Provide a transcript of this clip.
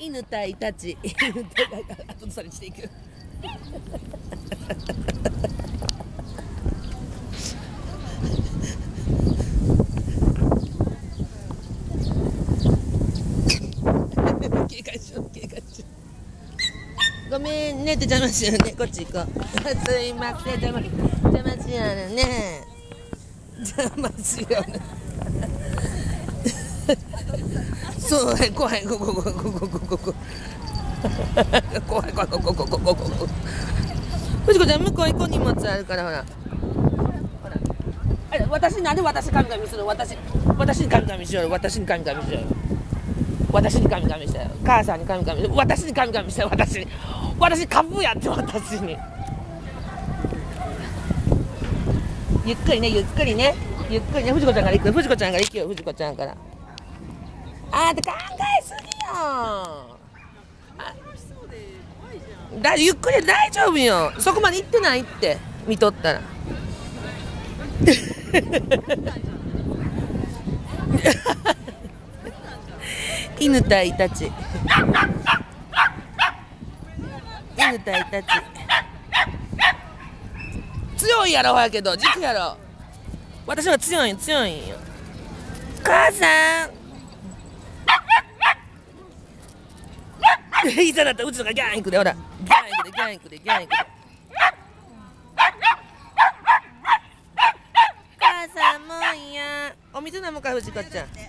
犬対たち。あとそれしていく。警戒しよう、警戒しよう。ごめんねって邪魔しようね。こっち行こう。すいません、邪魔しようね。邪魔しようね。そう、怖い、ここ。怖い。藤子ちゃん、向こう行こう、荷物あるから、ほら。あれ、なんで私神々するの？私に神々しようよ。私に神々しようよ。私に神々したよ。母さんに神々したよ。私に神々したよ。私株やって、私に。ゆっくりね。藤子ちゃんから行くよ。藤子ちゃんから。あーって考えすぎよ。ゆっくり大丈夫よ。そこまで行ってないって見とったら。犬対たち。強いやろ、ほやけど軸やろ。私は強いんよ。母さん。いざだったらうちのがギャン行くで、ほら。ギャン行くで。母さんもういや。お水飲むか、藤子ちゃん。